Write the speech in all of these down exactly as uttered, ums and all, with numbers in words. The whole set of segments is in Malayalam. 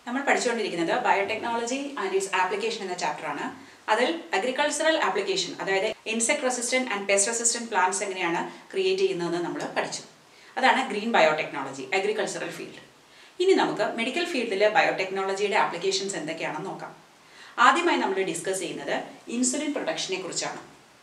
നമ്മൾ പഠിച്ചുകൊണ്ടിരിക്കുന്നത് ബയോടെക്നോളജി ആൻഡ് ഇറ്റ്സ് ആപ്ലിക്കേഷൻ എന്ന ചാപ്റ്ററാണ്. അതിൽ അഗ്രികൾച്ചറൽ ആപ്ലിക്കേഷൻ, അതായത് insect resistant and pest resistant plants എങ്ങനെയാണ് ക്രിയേറ്റ് ചെയ്യുന്നതെന്ന് നമ്മൾ പഠിച്ചു. അതാണ് ഗ്രീൻ ബയോടെക്നോളജി, അഗ്രികൾച്ചറൽ ഫീൽഡ്. ഇനി നമുക്ക് മെഡിക്കൽ ഫീൽഡിലെ ബയോടെക്നോളജിയുടെ ആപ്ലിക്കേഷൻസ് എന്തൊക്കെയാണെന്ന് നോക്കാം. ആദ്യമായി നമ്മൾ ഡിസ്കസ് ചെയ്യുന്നത് ഇൻസുലിൻ പ്രൊഡക്ഷനെ കുറിച്ചാണ്.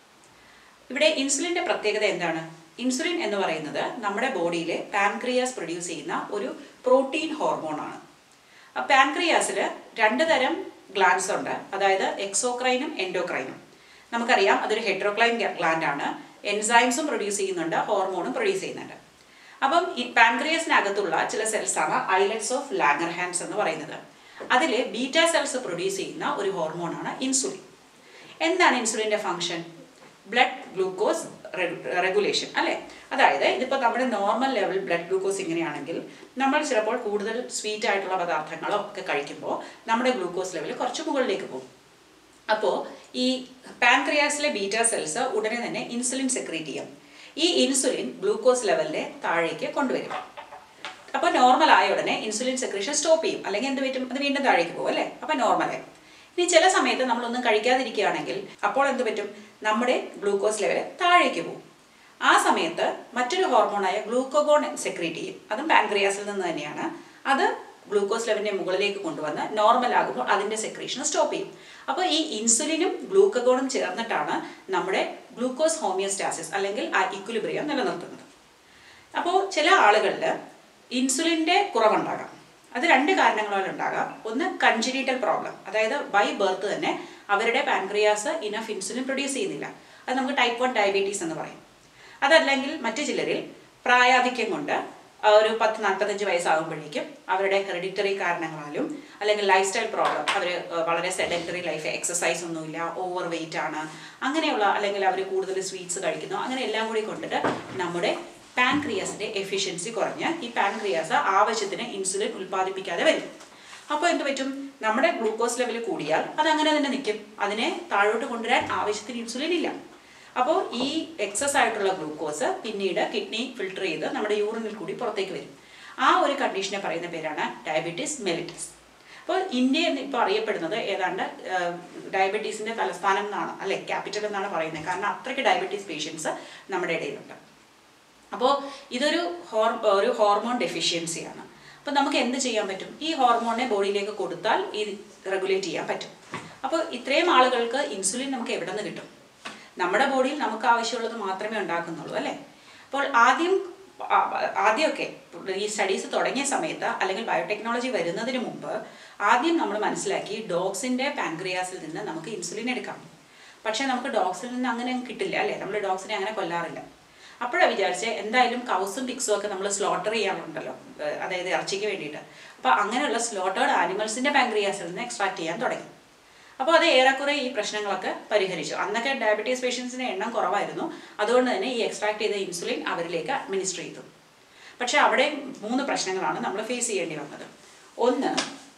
ഇവിടെ ഇൻസുലിൻ്റെ പ്രത്യേകത എന്താണ്? ഇൻസുലിൻ എന്ന് പറയുന്നത് നമ്മുടെ ബോഡിയിലെ പാൻക്രിയാസ് പ്രൊഡ്യൂസ് ചെയ്യുന്ന ഒരു പ്രോട്ടീൻ ഹോർമോണാണ്. പാൻക്രിയാസിൽ രണ്ട് തരം ഗ്ലാൻസ് ഉണ്ട്, അതായത് എക്സോക്രൈനും എൻഡോക്രൈനും. നമുക്കറിയാം അതൊരു ഹെട്രോക്രൈൻ ഗ്ലാൻഡ് ആണ്. എൻസൈംസും പ്രൊഡ്യൂസ് ചെയ്യുന്നുണ്ട്, ഹോർമോണും പ്രൊഡ്യൂസ് ചെയ്യുന്നുണ്ട്. അപ്പം ഈ പാൻക്രിയാസിനകത്തുള്ള ചില സെൽസാണ് ഐലറ്റ്സ് ഓഫ് ലാംഗർഹാൻസ് എന്ന് പറയുന്നത്. അതിൽ ബീറ്റ സെൽസ് പ്രൊഡ്യൂസ് ചെയ്യുന്ന ഒരു ഹോർമോണാണ് ഇൻസുലിൻ. എന്താണ് ഇൻസുലിൻ്റെ ഫംഗ്ഷൻ? ബ്ലഡ് ഗ്ലൂക്കോസ് റെഗുലേഷൻ അല്ലേ? അതായത് ഇതിപ്പോൾ നമ്മുടെ നോർമൽ ലെവൽ ബ്ലഡ് ഗ്ലൂക്കോസ് ഇങ്ങനെയാണെങ്കിൽ നമ്മൾ ചിലപ്പോൾ കൂടുതൽ സ്വീറ്റ് ആയിട്ടുള്ള പദാർത്ഥങ്ങളോ ഒക്കെ കഴിക്കുമ്പോൾ നമ്മുടെ ഗ്ലൂക്കോസ് ലെവൽ കുറച്ച് മുകളിലേക്ക് പോകും. അപ്പോൾ ഈ പാൻക്രിയാസിലെ ബീറ്റ സെൽസ് ഉടനെ തന്നെ ഇൻസുലിൻ സെക്രീറ്റ് ചെയ്യും. ഈ ഇൻസുലിൻ ഗ്ലൂക്കോസ് ലെവലിനെ താഴേക്ക് കൊണ്ടുവരും. അപ്പോൾ നോർമൽ ആയ ഉടനെ ഇൻസുലിൻ സെക്രീഷൻ സ്റ്റോപ്പ് ചെയ്യും, അല്ലെങ്കിൽ എന്ത് പറ്റും? അത് വീണ്ടും താഴേക്ക് പോകും അല്ലേ? അപ്പോൾ നോർമലായി. ഇനി ചില സമയത്ത് നമ്മളൊന്നും കഴിക്കാതിരിക്കുകയാണെങ്കിൽ അപ്പോൾ എന്ത് പറ്റും? നമ്മുടെ ഗ്ലൂക്കോസ് ലെവൽ താഴേക്ക് പോകും. ആ സമയത്ത് മറ്റൊരു ഹോർമോണായ ഗ്ലൂക്കോഗോൺ സെക്രീറ്റ് ചെയ്യും. അതും പാൻക്രിയാസിൽ നിന്ന് തന്നെയാണ്. അത് ഗ്ലൂക്കോസ് ലെവലിനെ മുകളിലേക്ക് കൊണ്ടുവന്ന് നോർമൽ ആകുമ്പോൾ അതിൻ്റെ സെക്രീഷൻ സ്റ്റോപ്പ് ചെയ്യും. അപ്പോൾ ഈ ഇൻസുലിനും ഗ്ലൂക്കോഗോണും ചേർന്നിട്ടാണ് നമ്മുടെ ഗ്ലൂക്കോസ് ഹോമിയോസ്റ്റാസിസ് അല്ലെങ്കിൽ ആ ഇക്വിലിബ്രിയം നിലനിർത്തുന്നത്. അപ്പോൾ ചില ആളുകളിൽ ഇൻസുലിൻ്റെ കുറവുണ്ടാകാം. അത് രണ്ട് കാരണങ്ങളാൽ ഉണ്ടാകാം. ഒന്ന് കൺജനീറ്റൽ പ്രോബ്ലം, അതായത് ബൈ ബർത്ത് തന്നെ അവരുടെ പാൻക്രിയാസ് ഇനഫ് ഇൻസുലിൻ പ്രൊഡ്യൂസ് ചെയ്യുന്നില്ല. അത് നമുക്ക് ടൈപ്പ് വൺ ഡയബറ്റീസ് എന്ന് പറയും. അതല്ലെങ്കിൽ മറ്റു ചിലരിൽ പ്രായാധിക്യം കൊണ്ട് ഒരു പത്ത് നാൽപ്പത്തഞ്ച് വയസ്സാകുമ്പോഴേക്കും അവരുടെ ഹെറിഡിറ്ററി കാരണങ്ങളാലും അല്ലെങ്കിൽ ലൈഫ് സ്റ്റൈൽ പ്രോബ്ലം, അവർ വളരെ സെഡൻറ്ററി ലൈഫ്, എക്സസൈസ് ഒന്നുമില്ല, ഓവർ വെയിറ്റ് ആണ്, അങ്ങനെയുള്ള, അല്ലെങ്കിൽ അവർ കൂടുതൽ സ്വീറ്റ്സ് കഴിക്കുന്നു, അങ്ങനെ എല്ലാം കൂടി കൊണ്ടിട്ട് നമ്മുടെ പാൻക്രിയാസിൻ്റെ എഫിഷ്യൻസി കുറഞ്ഞ് ഈ പാൻക്രിയാസ് ആവശ്യത്തിന് ഇൻസുലിൻ ഉൽപ്പാദിപ്പിക്കാതെ വരും. അപ്പോൾ എന്ത് പറ്റും? നമ്മുടെ ഗ്ലൂക്കോസ് ലെവൽ കൂടിയാൽ അതങ്ങനെ തന്നെ നിൽക്കും. അതിനെ താഴോട്ട് കൊണ്ടുവരാൻ ആവശ്യത്തിന് ഇൻസുലിൻ ഇല്ല. അപ്പോൾ ഈ എക്സസ് ആയിട്ടുള്ള ഗ്ലൂക്കോസ് പിന്നീട് കിഡ്നി ഫിൽട്ടർ ചെയ്ത് നമ്മുടെ യൂറിനിൽ കൂടി പുറത്തേക്ക് വരും. ആ ഒരു കണ്ടീഷനെ പറയുന്ന പേരാണ് ഡയബറ്റീസ് മെലിറ്റസ്. അപ്പോൾ ഇന്ത്യ ഇപ്പോൾ അറിയപ്പെടുന്നത് ഏതാണ്ട് ഡയബറ്റീസിൻ്റെ തലസ്ഥാനം എന്നാണ്, അല്ലെ, ക്യാപിറ്റൽ എന്നാണ് പറയുന്നത്. കാരണം അത്രയ്ക്ക് ഡയബറ്റീസ് പേഷ്യൻസ് നമ്മുടെ ഇടയിലുണ്ട്. അപ്പോൾ ഇതൊരു ഹോർ ഒരു ഹോർമോൺ ഡെഫിഷ്യൻസിയാണ്. അപ്പോൾ നമുക്ക് എന്ത് ചെയ്യാൻ പറ്റും? ഈ ഹോർമോണിനെ ബോഡിയിലേക്ക് കൊടുത്താൽ ഈ റെഗുലേറ്റ് ചെയ്യാൻ പറ്റും. അപ്പോൾ ഇത്രയും ആളുകൾക്ക് ഇൻസുലിൻ നമുക്ക് എവിടെ നിന്ന് കിട്ടും? നമ്മുടെ ബോഡിയിൽ നമുക്ക് ആവശ്യമുള്ളത് മാത്രമേ ഉണ്ടാക്കുന്നുള്ളൂ അല്ലേ? അപ്പോൾ ആദ്യം ആദ്യമൊക്കെ ഈ സ്റ്റഡീസ് തുടങ്ങിയ സമയത്ത്, അല്ലെങ്കിൽ ബയോടെക്നോളജി വരുന്നതിന് മുമ്പ് ആദ്യം നമ്മൾ മനസ്സിലാക്കി ഡോഗ്സിൻ്റെ പാൻക്രിയാസിൽ നിന്ന് നമുക്ക് ഇൻസുലിൻ എടുക്കാം. പക്ഷേ നമുക്ക് ഡോഗ്സിൽ നിന്ന് അങ്ങനെ കിട്ടില്ല അല്ലേ? നമ്മൾ ഡോഗ്സിനെ അങ്ങനെ കൊല്ലാറില്ല. അപ്പോഴാണ് വിചാരിച്ച് എന്തായാലും കൗസും പിക്സും ഒക്കെ നമ്മൾ സ്ലോട്ടർ ചെയ്യാറുണ്ടല്ലോ, അതായത് ഇറച്ചിക്ക് വേണ്ടിയിട്ട്. അപ്പോൾ അങ്ങനെയുള്ള സ്ലോട്ടേഡ് ആനിമൽസിൻ്റെ പാൻക്രിയാസിൽ നിന്ന് എക്സ്ട്രാക്ട് ചെയ്യാൻ തുടങ്ങി. അപ്പോൾ അത് ഏറെക്കുറെ ഈ പ്രശ്നങ്ങളൊക്കെ പരിഹരിച്ചു. അന്നൊക്കെ ഡയബറ്റീസ് പേഷ്യൻസിൻ്റെ എണ്ണം കുറവായിരുന്നു. അതുകൊണ്ട് തന്നെ ഈ എക്സ്ട്രാക്ട് ചെയ്ത ഇൻസുലിൻ അവരിലേക്ക് അഡ്മിനിസ്റ്റർ ചെയ്തു. പക്ഷേ അവിടെ മൂന്ന് പ്രശ്നങ്ങളാണ് നമ്മൾ ഫേസ് ചെയ്യേണ്ടി വന്നത്. ഒന്ന്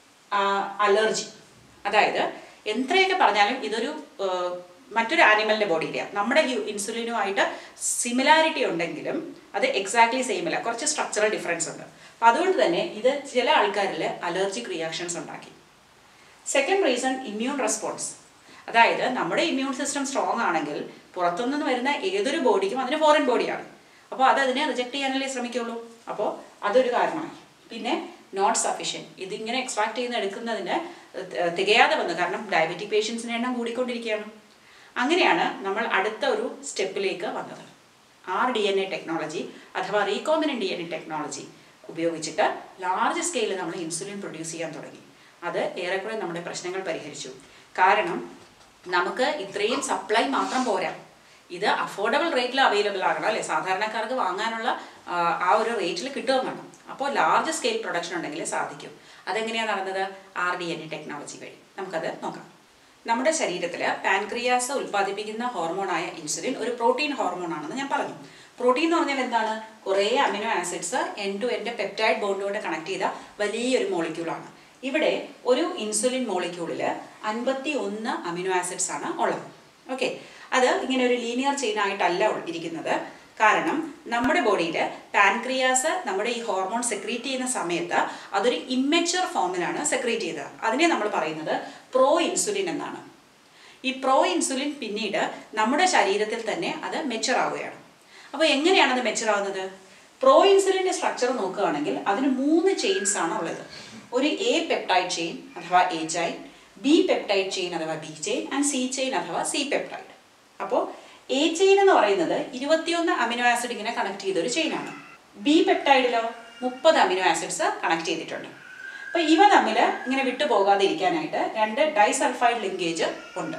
അലർജി, അതായത് എത്രയൊക്കെ പറഞ്ഞാലും ഇതൊരു മറ്റൊരു ആനിമലിൻ്റെ ബോഡിയിലാണ്. നമ്മുടെ ഇൻസുലിനുമായിട്ട് സിമിലാരിറ്റി ഉണ്ടെങ്കിലും അത് എക്സാക്ട്ലി സെയിം അല്ല, കുറച്ച് സ്ട്രക്ചറൽ ഡിഫറൻസ് ഉണ്ട്. അപ്പോൾ അതുകൊണ്ട് തന്നെ ഇത് ചില ആൾക്കാരിൽ അലർജിക് റിയാക്ഷൻസ് ഉണ്ടാക്കി. സെക്കൻഡ് റീസൺ ഇമ്മ്യൂൺ റെസ്പോൺസ്, അതായത് നമ്മുടെ ഇമ്മ്യൂൺ സിസ്റ്റം സ്ട്രോങ് ആണെങ്കിൽ പുറത്തുനിന്ന് വരുന്ന ഏതൊരു ബോഡിക്കും അതിന് ഫോറിൻ ബോഡിയാണ്. അപ്പോൾ അത് അതിനെ റിജക്റ്റ് ചെയ്യാനല്ലേ ശ്രമിക്കുള്ളൂ. അപ്പോൾ അതൊരു കാരണമായി. പിന്നെ നോട്ട് സഫിഷ്യൻറ്റ്, ഇതിങ്ങനെ എക്സ്ട്രാക്ട് ചെയ്യുന്ന എടുക്കുന്നതിന് തികയാതെ വന്നു. കാരണം ഡയബറ്റിക് പേഷ്യൻസിൻ്റെ എണ്ണം കൂടിക്കൊണ്ടിരിക്കുകയാണ്. അങ്ങനെയാണ് നമ്മൾ അടുത്ത ഒരു സ്റ്റെപ്പിലേക്ക് വന്നത്. R D N A technology അഥവാ recombinant D N A technology ഉപയോഗിച്ചിട്ട് ലാർജ് സ്കെയിലിൽ നമ്മൾ ഇൻസുലിൻ പ്രൊഡ്യൂസ് ചെയ്യാൻ തുടങ്ങി. അത് ഏറെക്കുറെ നമ്മുടെ പ്രശ്നങ്ങൾ പരിഹരിച്ചു. കാരണം നമുക്ക് ഇത്രയും സപ്ലൈ മാത്രം പോരാ, ഇത് അഫോർഡബിൾ റേറ്റിൽ അവൈലബിൾ ആകണം അല്ലേ? സാധാരണക്കാർക്ക് വാങ്ങാനുള്ള ആ ഒരു റേറ്റിൽ കിട്ടുകയും വേണം. അപ്പോൾ ലാർജ് സ്കെയിൽ പ്രൊഡക്ഷൻ ഉണ്ടെങ്കിലേ സാധിക്കും. അതെങ്ങനെയാണ് നടന്നത്? R D N A technology വഴി. നമുക്കത് നോക്കാം. നമ്മുടെ ശരീരത്തിൽ പാൻക്രിയാസ് ഉൽപ്പാദിപ്പിക്കുന്ന ഹോർമോണായ ഇൻസുലിൻ ഒരു പ്രോട്ടീൻ ഹോർമോൺ ആണെന്ന് ഞാൻ പറഞ്ഞു. പ്രോട്ടീൻ എന്ന് പറഞ്ഞാൽ എന്താണ്? കുറേ അമിനോ ആസിഡ്സ് എൻ ടു എൻ്റെ പെപ്റ്റൈഡ് ബോണ്ട് കൊണ്ട് കണക്ട് ചെയ്ത വലിയൊരു മോളിക്യൂളാണ്. ഇവിടെ ഒരു ഇൻസുലിൻ മോളിക്യൂളിൽ അൻപത്തി ഒന്ന് അമിനോ ആസിഡ്സ് ആണ് ഉള്ളത്. ഓക്കെ, അത് ഇങ്ങനെ ഒരു ലീനിയർ ചെയിൻ ആയിട്ടല്ല ഇരിക്കുന്നത്. കാരണം നമ്മുടെ ബോഡിയിൽ പാൻക്രിയാസ് നമ്മുടെ ഈ ഹോർമോൺ സെക്രീറ്റ് ചെയ്യുന്ന സമയത്ത് അതൊരു ഇമ്മച്വർ ഫോമിലാണ് സെക്രീറ്റ് ചെയ്തത്. അതിനെ നമ്മൾ പറയുന്നത് പ്രോ ഇൻസുലിൻ എന്നാണ്. ഈ പ്രോ ഇൻസുലിൻ പിന്നീട് നമ്മുടെ ശരീരത്തിൽ തന്നെ അത് മെച്വർ ആവുകയാണ്. അപ്പോൾ എങ്ങനെയാണ് അത് മെച്വർ ആവുന്നത്? പ്രോ ഇൻസുലിൻ്റെ സ്ട്രക്ചർ നോക്കുകയാണെങ്കിൽ അതിന് മൂന്ന് ചെയിൻസ് ആണ് ഉള്ളത്. ഒരു എ പെപ്റ്റൈഡ് ചെയിൻ അഥവാ A chain, B peptide chain അഥവാ B chain and C chain അഥവാ സി പെപ്റ്റൈഡ്. അപ്പോൾ എ ചെയിൻ എന്ന് പറയുന്നത് ഇരുപത്തിയൊന്ന് അമിനോ ആസിഡ് ഇങ്ങനെ കണക്ട് ചെയ്ത ഒരു ചെയിനാണ്. ബി പെപ്റ്റൈഡിലോ മുപ്പത് അമിനോ ആസിഡ്സ് കണക്ട് ചെയ്തിട്ടുണ്ട്. അപ്പോൾ ഇവ തമ്മിൽ ഇങ്ങനെ വിട്ടു പോകാതെ ഇരിക്കാനായിട്ട് രണ്ട് ഡൈസൾഫൈഡ് ലിങ്കേജ് ഉണ്ട്.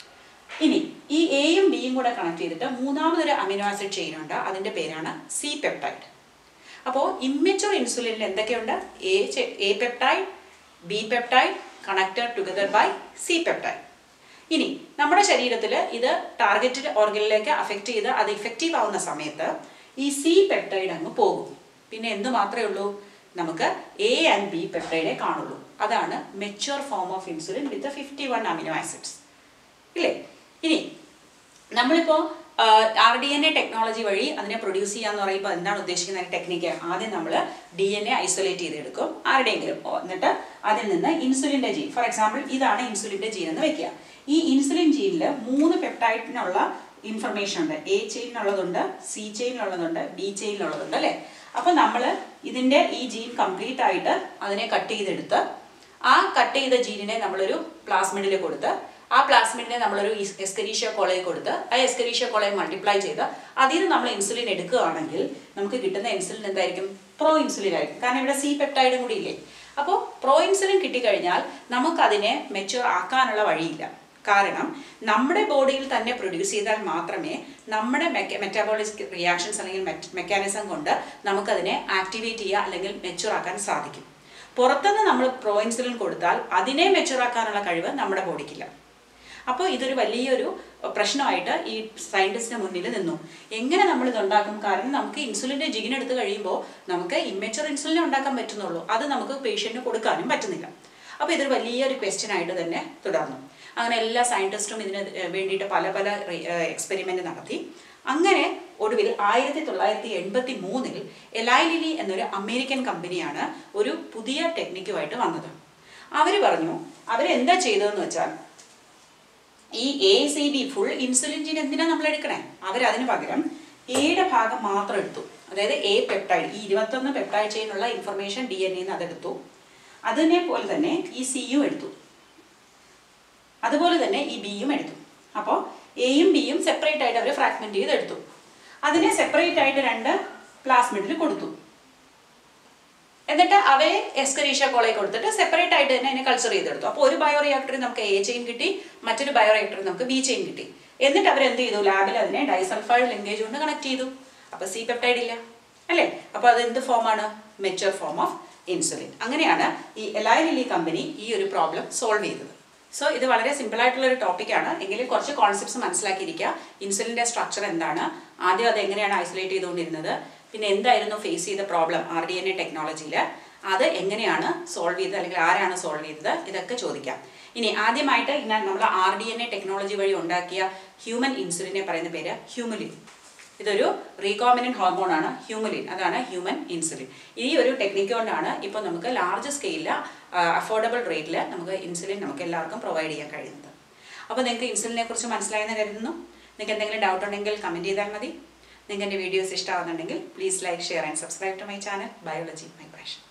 ഇനി ഈ എയും ബിയും കൂടെ കണക്ട് ചെയ്തിട്ട് മൂന്നാമതൊരു അമിനോ ആസിഡ് ചെയിൻ ഉണ്ട്. അതിൻ്റെ പേരാണ് സി പെപ്റ്റൈഡ്. അപ്പോൾ ഇമ്മച്വർ ഇൻസുലിനിൽ എന്തൊക്കെയുണ്ട്? A A peptide, B peptide connected together by C peptide. ഇനി നമ്മുടെ ശരീരത്തിൽ ഇത് ടാർഗറ്റഡ് ഓർഗനിലേക്ക് അഫക്റ്റ് ചെയ്ത് അത് ഇഫക്റ്റീവ് ആവുന്ന സമയത്ത് ഈ സി പെപ്റ്റൈഡ് അങ്ങ് പോകും. പിന്നെ എന്ത് മാത്രമേ ഉള്ളൂ? നമുക്ക് എ ആൻഡ് ബി പെപ്റ്റൈഡേ കാണുള്ളൂ. അതാണ് mature form of insulin with fifty one amino acids ഇല്ലേ? ഇനി നമ്മളിപ്പോൾ R D N A technology വഴി അതിനെ പ്രൊഡ്യൂസ് ചെയ്യാന്ന് പറയുമ്പോൾ എന്താണ് ഉദ്ദേശിക്കുന്ന ടെക്നിക്ക്? ആദ്യം നമ്മൾ ഡി എൻ എ ഐസൊലേറ്റ് ചെയ്തെടുക്കും ആരുടെയെങ്കിലും, എന്നിട്ട് അതിൽ നിന്ന് ഇൻസുലിൻ്റെ ജീൻ, ഫോർ എക്സാമ്പിൾ ഇതാണ് ഇൻസുലിൻ്റെ ജീൻ എന്ന് വെക്കുക. ഈ ഇൻസുലിൻ ജീനിൽ മൂന്ന് പെപ്റ്റൈഡിനുള്ള ഇൻഫർമേഷൻ ഉണ്ട്. എ ചെയിനുള്ളതുണ്ട്, സി ചെയിനുള്ളതുണ്ട്, ബി ചെയിനുള്ളതുണ്ട് അല്ലേ? അപ്പോൾ നമ്മൾ ഇതിൻ്റെ ഈ ജീൻ കംപ്ലീറ്റ് ആയിട്ട് അതിനെ കട്ട് ചെയ്തെടുത്ത് ആ കട്ട് ചെയ്ത ജീനിനെ നമ്മളൊരു പ്ലാസ്മിഡിൽ കൊടുത്ത് ആ പ്ലാസ്മിഡിനെ നമ്മളൊരു എസ്കരീഷ്യ കോളയിൽ കൊടുത്ത് ആ എസ്കരീഷ്യ കോളയെ മൾട്ടിപ്ലൈ ചെയ്ത് അതിൽ നിന്ന് നമ്മൾ ഇൻസുലിൻ എടുക്കുകയാണെങ്കിൽ നമുക്ക് കിട്ടുന്ന ഇൻസുലിൻ എന്തായിരിക്കും? പ്രോ ഇൻസുലിൻ ആയിരിക്കും. കാരണം ഇവിടെ സി പെപ്റ്റൈഡും കൂടി ഇല്ലേ? അപ്പോൾ പ്രോ ഇൻസുലിൻ കിട്ടിക്കഴിഞ്ഞാൽ നമുക്കതിനെ മെച്യൂർ ആക്കാനുള്ള വഴിയില്ല. കാരണം നമ്മുടെ ബോഡിയിൽ തന്നെ പ്രൊഡ്യൂസ് ചെയ്താൽ മാത്രമേ നമ്മുടെ മെക്ക മെറ്റാബോളിക് റിയാക്ഷൻസ് അല്ലെങ്കിൽ മെക്കാനിസം കൊണ്ട് നമുക്കതിനെ ആക്ടിവേറ്റ് ചെയ്യുക അല്ലെങ്കിൽ മെച്യൂർ ആക്കാൻ സാധിക്കും. പുറത്തുനിന്ന് നമ്മൾ പ്രോ ഇൻസുലിൻ കൊടുത്താൽ അതിനെ മെച്യൂർ ആക്കാനുള്ള കഴിവ് നമ്മുടെ ബോഡിക്കില്ല. അപ്പോൾ ഇതൊരു വലിയൊരു പ്രശ്നമായിട്ട് ഈ സയൻറ്റിസ്റ്റിന് മുന്നിൽ നിന്നു. എങ്ങനെ നമ്മൾ ഇതുണ്ടാക്കും? കാരണം നമുക്ക് ഇൻസുലിൻ്റെ ജീൻ എടുത്ത് കഴിയുമ്പോൾ നമുക്ക് ഇമ്മച്വർ ഇൻസുലിനെ ഉണ്ടാക്കാൻ പറ്റുന്നുള്ളൂ, അത് നമുക്ക് പേഷ്യൻറ്റിന് കൊടുക്കാനും പറ്റുന്നില്ല. അപ്പോൾ ഇതൊരു വലിയൊരു ക്വസ്റ്റ്യൻ ആയിട്ട് തന്നെ തുടർന്നു. അങ്ങനെ എല്ലാ സയൻറ്റിസ്റ്റും ഇതിന് വേണ്ടിയിട്ട് പല പല എക്സ്പെരിമെൻ്റ് നടത്തി. അങ്ങനെ ഒടുവിൽ ആയിരത്തി തൊള്ളായിരത്തി എൺപത്തി മൂന്നിൽ എലൈ ലിലി എന്നൊരു അമേരിക്കൻ കമ്പനിയാണ് ഒരു പുതിയ ടെക്നിക്കുമായിട്ട് വന്നത്. അവർ പറഞ്ഞു, അവരെന്താ ചെയ്തതെന്ന് വെച്ചാൽ ഈ A C B full insulin gene എന്തിനാണ് നമ്മൾ എടുക്കണേ? അവരതിന് പകരം എയുടെ ഭാഗം മാത്രം എടുത്തു. അതായത് എ പെപ്റ്റൈഡ്, ഈ ഇരുപത്തൊന്ന് പെപ്റ്റൈഡ് ചെയിനുള്ള ഇൻഫർമേഷൻ ഡി എൻ എന്ന് അതെടുത്തു. അതിനെ പോലെ തന്നെ ഈ സിയും എടുത്തു, അതുപോലെ തന്നെ ഈ ബിയും എടുത്തു. അപ്പോൾ എയും ബിയും സെപ്പറേറ്റ് ആയിട്ട് അവർ ഫ്രാഗ്മെന്റ് ചെയ്തെടുത്തു. അതിനെ സെപ്പറേറ്റ് ആയിട്ട് രണ്ട് പ്ലാസ്മിഡിൽ കൊടുത്തു. എന്നിട്ട് അവയെ എസ്കരീഷ്യ കോളയിൽ കൊടുത്തിട്ട് സെപ്പറേറ്റ് ആയിട്ട് തന്നെ അതിനെ കൾച്ചർ ചെയ്തെടുത്തു. അപ്പോൾ ഒരു ബയോ റിയാക്ടറിൽ നമുക്ക് എ ചെയിൻ കിട്ടി, മറ്റൊരു ബയോ റിയാക്ടറിൽ നമുക്ക് ബി ചെയിൻ കിട്ടി. എന്നിട്ട് അവരെന്ത് ചെയ്തു? ലാബിൽ അതിനെ ഡൈസൾഫൈഡ് ലിങ്കേജ് കൊണ്ട് കണക്ട് ചെയ്തു. അപ്പോൾ സി പെപ്റ്റൈഡ് ഇല്ല അല്ലേ? അപ്പോൾ അത് എന്ത് ഫോമാണ്? Mature form of insulin. അങ്ങനെയാണ് ഈ എലൈ ലിലി കമ്പനി ഈ ഒരു പ്രോബ്ലം സോൾവ് ചെയ്തത്. സോ ഇത് വളരെ സിമ്പിൾ ആയിട്ടുള്ള ഒരു ടോപ്പിക്കാണ്. എങ്കിലും കുറച്ച് കോൺസെപ്റ്റ്സ് മനസ്സിലാക്കിയിരിക്കുക. ഇൻസുലിൻ്റെ സ്ട്രക്ചർ എന്താണ്, ആദ്യം അത് എങ്ങനെയാണ് ഐസൊലേറ്റ് ചെയ്തുകൊണ്ടിരുന്നത്, പിന്നെ എന്തായിരുന്നു ഫേസ് ചെയ്ത problem R D N A ടെക്നോളജിയിൽ, അത് എങ്ങനെയാണ് സോൾവ് ചെയ്തത് അല്ലെങ്കിൽ ആരാണ് സോൾവ് ചെയ്തത്, ഇതൊക്കെ ചോദിക്കാം. ഇനി ആദ്യമായിട്ട് ഞാൻ നമ്മൾ R D N A technology വഴി ഉണ്ടാക്കിയ ഹ്യൂമൻ ഇൻസുലിനെ പറയുന്ന പേര് ഹ്യൂമുലിൻ. ഇതൊരു റീകോമിനന്റ് ഹോർമോൺ ആണ് ഹ്യൂമുലിൻ, അതാണ് ഹ്യൂമൻ ഇൻസുലിൻ. ഈ ഒരു ടെക്നിക്ക് കൊണ്ടാണ് ഇപ്പോൾ നമുക്ക് ലാർജ് സ്കെയിലിൽ അഫോർഡബിൾ റേറ്റിൽ നമുക്ക് ഇൻസുലിൻ നമുക്ക് എല്ലാവർക്കും പ്രൊവൈഡ് ചെയ്യാൻ കഴിയുന്നത്. അപ്പോൾ നിങ്ങൾക്ക് ഇൻസുലിനെ കുറിച്ച് മനസ്സിലായെന്ന് കരുതുന്നു. നിങ്ങൾക്ക് എന്തെങ്കിലും ഡൗട്ട് ഉണ്ടെങ്കിൽ കമൻറ്റ് ചെയ്താൽ മതി. നിങ്ങൾക്ക് എൻ്റെ വീഡിയോസ് ഇഷ്ടമാകുന്നുണ്ടെങ്കിൽ please like, share and subscribe to my channel biology my passion.